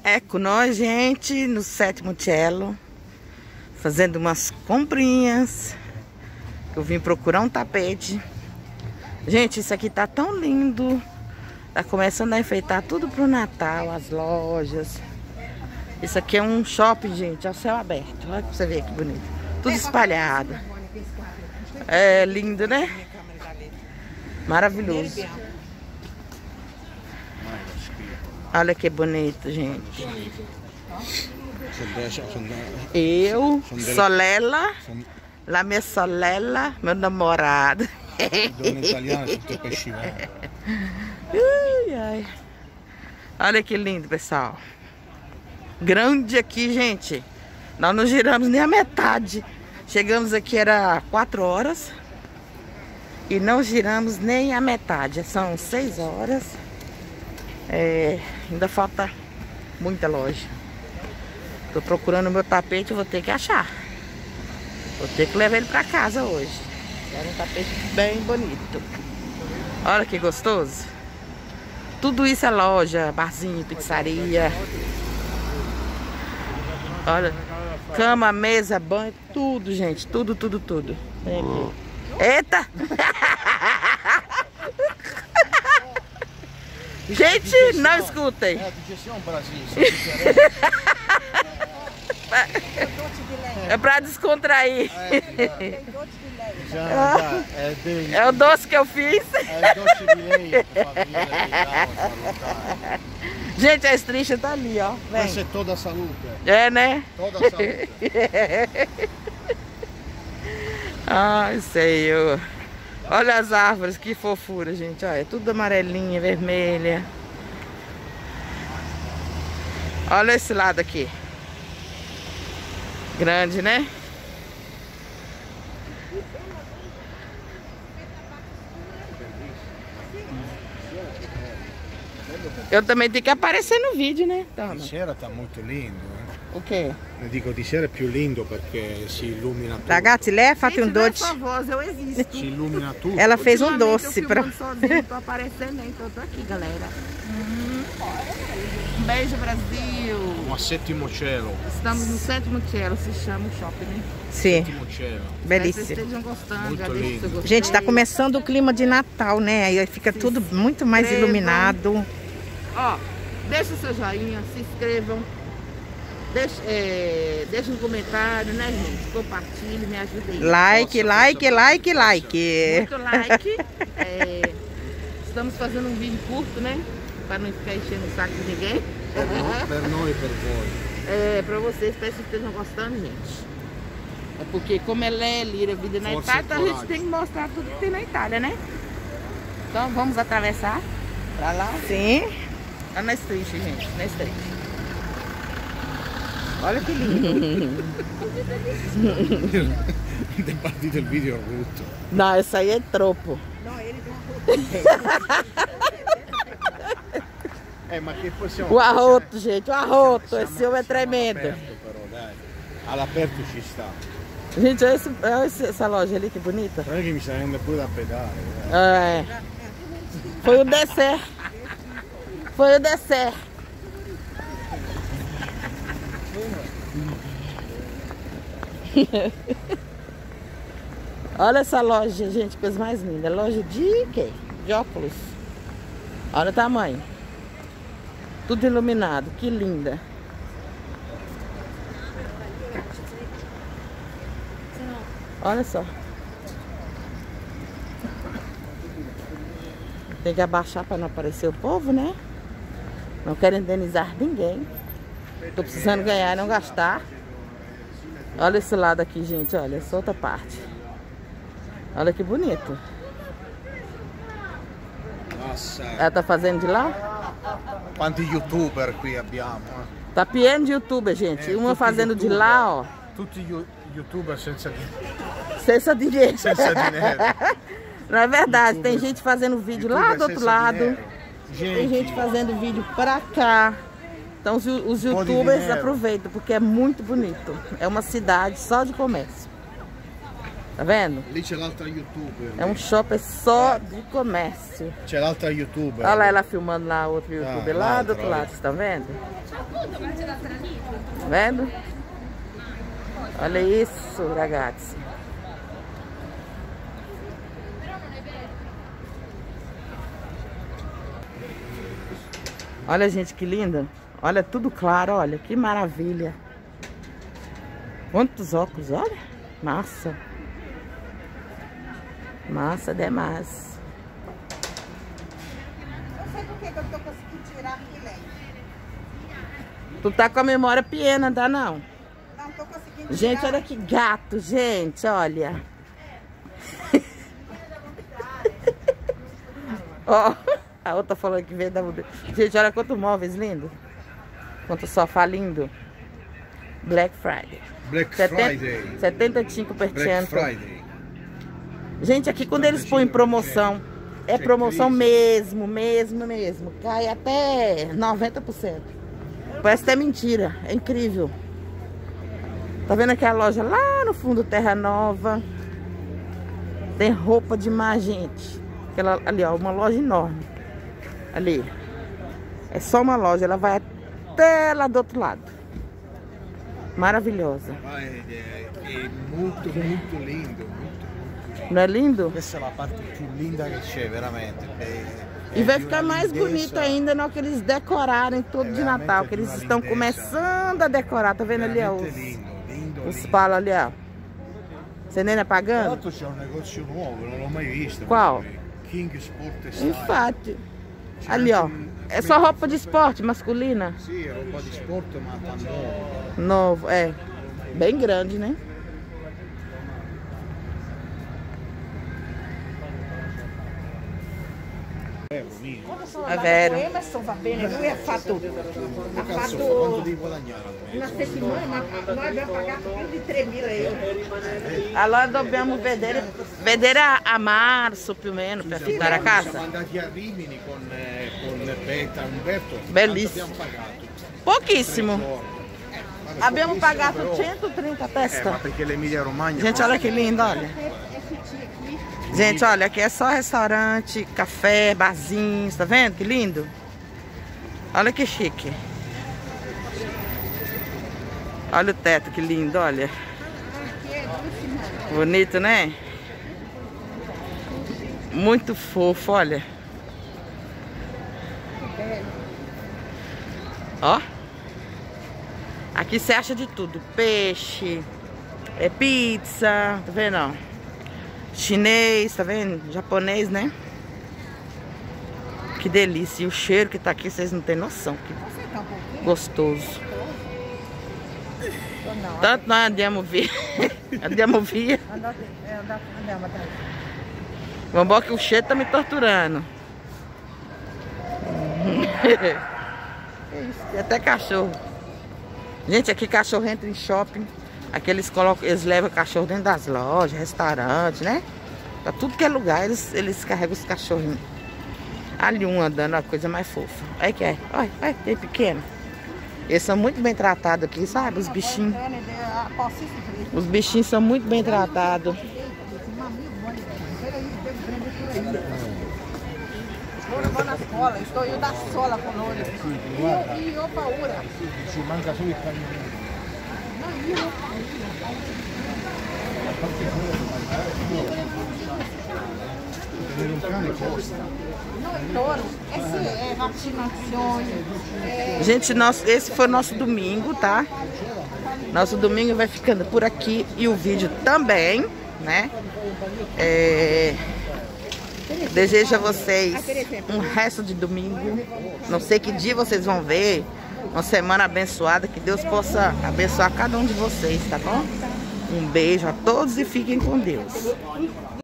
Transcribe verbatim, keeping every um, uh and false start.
É com nós, gente, no Sétimo Cielo, fazendo umas comprinhas. Eu vim procurar um tapete. Gente, isso aqui tá tão lindo. Tá começando a enfeitar tudo pro Natal, as lojas. Isso aqui é um shopping, gente, ao céu aberto. Olha pra você ver que bonito. Tudo espalhado. É lindo, né? Maravilhoso. Olha que bonito, gente. Eu, Solela, la minha Solela, meu namorado. Ai, ai. Olha que lindo, pessoal. Grande aqui, gente. Nós não giramos nem a metade. Chegamos aqui, era quatro horas. E não giramos nem a metade. São seis horas. É, ainda falta muita loja. Tô procurando o meu tapete, eu vou ter que achar. Vou ter que levar ele pra casa hoje. Era um tapete bem bonito. Olha que gostoso. Tudo isso é loja, barzinho, pizzaria. Olha, cama, mesa, banho, tudo, gente. Tudo, tudo, tudo. Vem aqui. Eita! Gente, não escutem. É pra descontrair. É o doce que eu fiz. Gente, a estricha tá ali, ó. Vai ser toda a saúde. É, né? Toda a saúde. Ai, Senhor. Olha as árvores, que fofura, gente. Olha, é tudo amarelinha, vermelha. Olha esse lado aqui. Grande, né? Eu também tenho que aparecer no vídeo, né? Toma. Di sera tá muito lindo. Eh? O quê? Ne dico di sera è più lindo perché si illumina tutto. Ragazzi, lei ha fatto un doce. Voz, eu existo. Si illumina tutto. Ela fez um doce pra... Sozinho, tô aparecendo, então tô aqui, galera. Uhum. Um beijo, Brasil. Uma Sétimo Cielo. Estamos no Sétimo Cielo, se chama o shopping, né? Sim. Sétimo Cielo. Belíssimo. Espero que vocês estejam gostando. Muito Já deixa lindo. o seu gostei. Gente, tá começando o clima de Natal, né? Aí fica Se tudo muito mais inscrevam. iluminado. Ó, deixa o seu joinha, se inscrevam. Deixa, é, deixa um comentário, né, gente? Compartilhe, me ajudem. Like, Nossa, like, nossa, like, nossa. like. Muito like. É, estamos fazendo um vídeo curto, né? Para não ficar enchendo o saco de ninguém. Per noi e per voi. É, pra vocês, espero que vocês estejam gostando, gente. É porque como ela é Lira, vida na Força Itália, e então a gente coragem. tem que mostrar tudo que tem na Itália, né? Então vamos atravessar pra lá. Sim. Tá na street, gente, na street. Olha que lindo. È partito il video brutto. Não, isso aí é tropo. Eh, ma che possiamo O arroto, gente, o arroto. Esse homem é Siamo tremendo. all'aperto però, dai. All'aperto ci sta. Gente, olha, esse, olha esse- essa loja ali, que bonita. Non è che mi sta venendo pure da pedale. eh. É. Foi o dessert. Foi o dessert. Olha essa loja, gente, coisa mais linda. Loja de quê? De óculos. Olha o tamanho. Tudo iluminado, que linda. Olha só. Tem que abaixar para não aparecer o povo, né? Não quero indenizar ninguém. Tô precisando ganhar e não gastar. Olha esse lado aqui, gente. Olha, essa outra parte. Olha que bonito. Nossa. Ela tá fazendo de lá? Quanti youtuber qui abbiamo. eh. Tá pieno de youtuber, gente. É, Uma tudo fazendo de youtuber. lá, ó. Tutti you- youtuber senza, Senza dinheiro. senza dinheiro. Não é verdade. Tem Youtuber- gente fazendo vídeo Youtuber lá do outro senza lado. dinheiro. Tem gente Gente, fazendo vídeo pra cá. Então os, os Pô de youtubers dinheiro. aproveitam, porque é muito bonito. É uma cidade só de comércio. Tá vendo? Lì c'è l'altra youtuber. É um shopping só de comércio. C'è l'altra youtuber. Olha lá ela filmando lá outro youtuber Ah, lá lá do outro atrás. lado, vocês estão vendo? Tá vendo? Olha isso, ragazzi. Olha, gente, que linda. Olha, tudo claro, olha, que maravilha. Quantos óculos, olha. Massa. Massa demais. Não sei por que que eu tô conseguindo tirar aqui, Lei. Tu tá com a memória pequena, tá não? Não tô conseguindo tirar. Gente, olha que gato, gente, olha. Ó, a outra falou que veio da mudança. Gente, olha quanto móveis lindo. Quanto sofá lindo. Black Friday. Black setenta, Friday. setenta e cinco por cento. Black Friday. Gente, aqui quando eles põem promoção, é promoção mesmo, mesmo, mesmo. Cai até noventa por cento. Parece até mentira, é incrível. Tá vendo aquela loja lá no fundo, Terra Nova? Tem roupa demais, gente. Aquela, ali, ó, uma loja enorme. Ali. É só uma loja, ela vai até lá do outro lado. Maravilhosa. Ma è, è, è molto molto lindo, molto, molto. Não é lindo? Questa è la parte più linda che c'è, veramente. È, E vai ficar mais bonito ainda na hora que eles decorarem tudo de Natal. Que eles estão começando a decorar. Tá vendo ali, ó, os, lindo, lindo, os lindo. palos ali, ó. Você nem é Tra pagando? l'altro c'è un negozio nuovo, non l'ho mai visto. Qual? King Sport Style. Infatti. Ali, ó. É só roupa de esporte masculina. Sì, è roba di sport ma fa nuovo. Novo, é. Bem grande, né? Eh, mio. È vero. Emerson va bene, lui ha fatto, ha Cazzo, fatto quanto devi guadagnare al mese? una settimana, ma noi abbiamo pagato più di tremila euro. Allora dobbiamo vedere, vedere a, a marzo più o meno per affittare a Siamo casa. andati a Rimini con, eh, con Beta Umberto. Bellissimo. Quanto abbiamo pagato? Pouquíssimo. Eh, vabbè, Abbiamo pochissimo, pagato però- centotrinta a Eh, ma testa. perché l'Emilia Romagna... Gente, olha que lindo, olha. Gente, olha, aqui é só restaurante, café, barzinhos, tá vendo? Que lindo. Olha que chique. Olha o teto, que lindo, olha. Bonito, né? Muito fofo, olha. Ó. Aqui você acha de tudo. Peixe, é pizza, tá vendo, ó? Chinês, tá vendo? Japonês, né? Que delícia. E o cheiro que tá aqui, vocês não têm noção. Que gostoso. Tanto nós andamos via. Andamos via. Vambora que o cheiro tá me torturando. Tem até cachorro. Gente, aqui cachorro entra em shopping. Aqui eles colocam, eles levam cachorro dentro das lojas, restaurantes, né? Pra tudo que é lugar, eles, eles carregam os cachorrinhos. Ali um andando, a coisa mais fofa. Olha que é, olha, olha, tem pequeno. Eles são muito bem tratados aqui, sabe? Os bichinhos. Os bichinhos são muito bem tratados. Loro va a scuola, sto io da sola con loro. Io, io ho paura. Ci manca solo il cagnolino. No, io ho Tenere un cane costa. No, loro. Eh sì, è vaccinazione. É... Gente, nosso, esse foi o nosso domingo, tá? Nosso domingo vai ficando por aqui e o vídeo também, né? É... Desejo a vocês um resto de domingo. Não sei que dia vocês vão ver. Uma semana abençoada. Que Deus possa abençoar cada um de vocês, tá bom? Um beijo a todos e fiquem com Deus.